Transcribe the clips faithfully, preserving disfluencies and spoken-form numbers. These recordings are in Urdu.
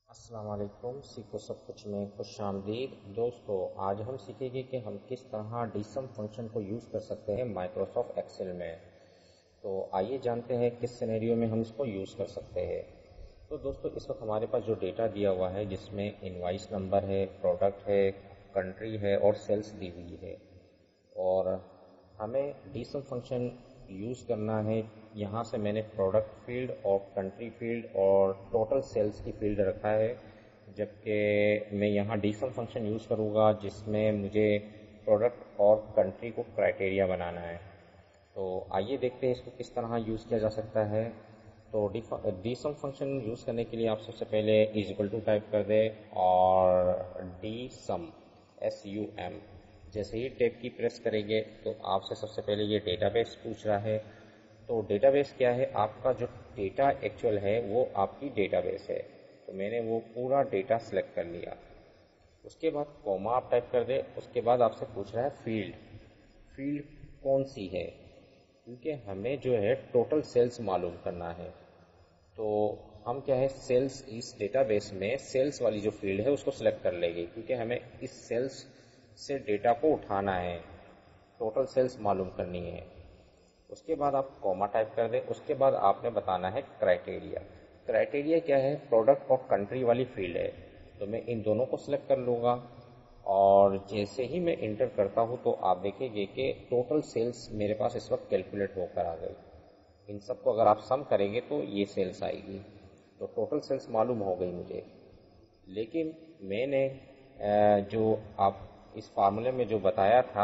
السلام علیکم، سیکھو سب کچھ میں خوش آمدید دوستو۔ آج ہم سیکھیں گے کہ ہم کس طرح ڈی سم فنکشن کو یوز کر سکتے ہیں مائکروسافٹ ایکسل میں۔ تو آئیے جانتے ہیں کس سینیریو میں ہم اس کو یوز کر سکتے ہیں۔ تو دوستو اس وقت ہمارے پاس جو ڈیٹا دیا ہوا ہے جس میں انوائس نمبر ہے، پروڈکٹ ہے، کنٹری ہے اور سیلز دی ہوئی ہے، اور ہمیں ڈی سم فنکشن یوز کرنا ہے۔ یہاں سے میں نے پروڈکٹ فیلڈ اور کنٹری فیلڈ اور ٹوٹل سیلز کی فیلڈ رکھا ہے، جبکہ میں یہاں ڈی سم فنکشن یوز کروں گا جس میں مجھے پروڈکٹ اور کنٹری کو کرائٹیریا بنانا ہے۔ تو آئیے دیکھتے ہیں اس کو کس طرح یوز کیا جا سکتا ہے۔ تو ڈی سم فنکشن یوز کرنے کے لیے آپ سب سے پہلے از اکول ٹو ٹائپ کر دیں اور D sum S U M جیسے ہی ٹیب کی پریس کریں گے تو آپ سے سب سے پہلے یہ ڈیٹا بیس پوچھ رہا ہے۔ تو ڈیٹا بیس کیا ہے؟ آپ کا جو ڈیٹا ایکچوئل ہے وہ آپ کی ڈیٹا بیس ہے۔ تو میں نے وہ پورا ڈیٹا سلیکٹ کر لیا۔ اس کے بعد کوما آپ ٹائپ کر دیں۔ اس کے بعد آپ سے پوچھ رہا ہے فیلڈ فیلڈ کون سی ہے، کیونکہ ہمیں جو ہے ٹوٹل سیلز معلوم کرنا ہے۔ تو ہم کیا ہے، سیلز اس ڈیٹا بیس میں سیلز والی جو فیلڈ ہے اس کو سلیکٹ کر لیں گے، کیونکہ ہمیں اس سیلز سے ڈیٹا کو اٹھانا ہے، ٹوٹل سیلز معلوم کرنی ہے۔ اس کے بعد آپ کوما ٹائپ کر دیں۔ اس کے بعد آپ نے بتانا ہے کرائٹیریا۔ کرائٹیریا کیا ہے؟ پروڈکٹ اور کنٹری والی فیلڈ ہے۔ تو میں ان دونوں کو سلیکٹ کر لوں گا، اور جیسے ہی میں انٹر کرتا ہوں تو آپ دیکھیں گے کہ ٹوٹل سیلز میرے پاس اس وقت کیلکولیٹ ہو کر آ گئی۔ ان سب کو اگر آپ سم کریں گے تو یہ سیلز آئے گی، تو ٹوٹل سیلز معلوم ہو گئی مجھے۔ لیکن میں نے جو آپ اس فارمولے میں جو بتایا تھا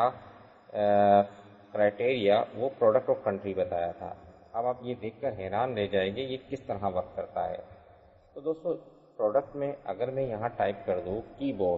کرائٹیریا، وہ پروڈکٹ اور کنٹری بتایا تھا۔ اب آپ یہ دیکھ کر حیران رہ جائیں گے یہ کس طرح ورک کرتا ہے۔ تو دوستو پروڈکٹ میں اگر میں یہاں ٹائپ کر دوں کی بورڈ،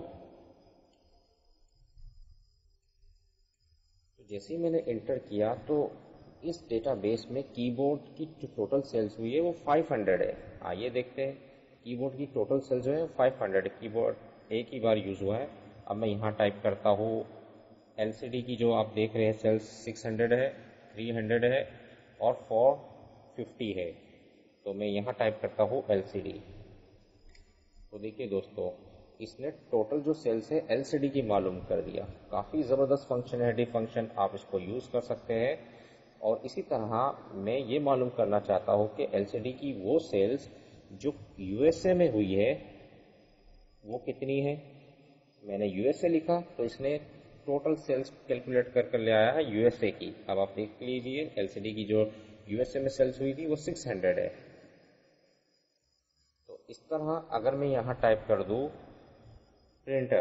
تو جیسے ہی میں نے انٹر کیا تو اس ڈیٹا بیس میں کی بورڈ کی جو ٹوٹل سیلز ہوئی ہے وہ پانچ سو ہے۔ آئیے دیکھتے ہیں کی بورڈ کی ٹوٹل سیلز جو ہے پانچ سو ہے۔ کی بورڈ ایک ہی بار یوز ہوا ہے۔ اب میں یہاں ٹائپ کرتا ہوں ایل سی ڈی کی جو آپ دیکھ رہے ہیں سیلز سکس ہنڈریڈ ہے، تھری ہنڈریڈ ہے اور فور ففٹی ہے۔ تو میں یہاں ٹائپ کرتا ہوں ایل سی ڈی۔ تو دیکھیے دوستو اس نے ٹوٹل جو سیلز ہے ایل سی ڈی کی معلوم کر دیا۔ کافی زبردست فنکشن ہے ڈی فنکشن، آپ اس کو یوز کر سکتے ہیں۔ اور اسی طرح میں یہ معلوم کرنا چاہتا ہوں کہ ایل سی ڈی کی وہ سیلز جو یو ایس اے میں ہوئی ہے وہ کتنی ہے۔ میں نے یو ایس اے لکھا تو اس نے ٹوٹل سیلز کیلکولیٹ کر کر لے آیا ہے یو ایس اے کی۔ اب آپ دیکھ لیجیے ایل سی ڈی کی جو یو ایس اے میں سیلز ہوئی تھی وہ سکس ہنڈریڈ ہے۔ تو اس طرح اگر میں یہاں ٹائپ کر دوں پرنٹر،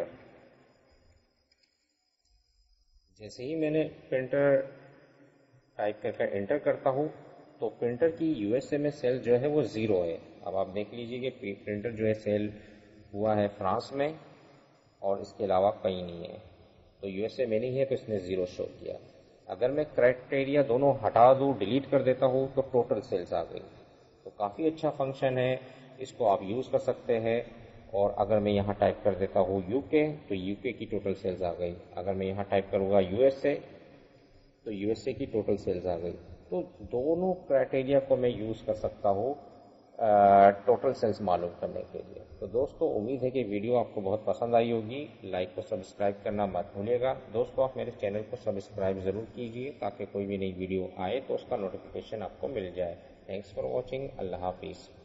جیسے ہی میں نے پرنٹر ٹائپ کر کر انٹر کرتا ہوں تو پرنٹر کی یو ایس اے میں سیل جو ہے وہ زیرو ہے۔ اب آپ دیکھ لیجیے کہ پرنٹر جو ہے سیل ہوا ہے فرانس میں اور اس کے علاوہ کہیں نہیں ہے۔ تو یو ایس اے میں نہیں ہے تو اس نے زیرو شو کیا۔ اگر میں کرائٹیریا دونوں ہٹا دوں، ڈیلیٹ کر دیتا ہوں تو ٹوٹل سیلز آ گئی۔ تو کافی اچھا فنکشن ہے، اس کو آپ یوز کر سکتے ہیں۔ اور اگر میں یہاں ٹائپ کر دیتا ہوں یو کے تو یو کے کی ٹوٹل سیلز آ گئی۔ اگر میں یہاں ٹائپ کروں گا یو ایس اے تو یو ایس اے کی ٹوٹل سیلز آ گئی۔ تو دونوں کرائٹیریا کو میں یوز کر سکتا ہوں ٹوٹل سیلز معلوم کرنے کے لیے۔ تو دوستو امید ہے کہ ویڈیو آپ کو بہت پسند آئی ہوگی۔ لائک کو سبسکرائب کرنا مت بھولیے گا۔ دوستو آپ میرے چینل کو سبسکرائب ضرور کیجیے تاکہ کوئی بھی نئی ویڈیو آئے تو اس کا نوٹیفیکیشن آپ کو مل جائے۔ Thanks for watching. اللہ حافظ۔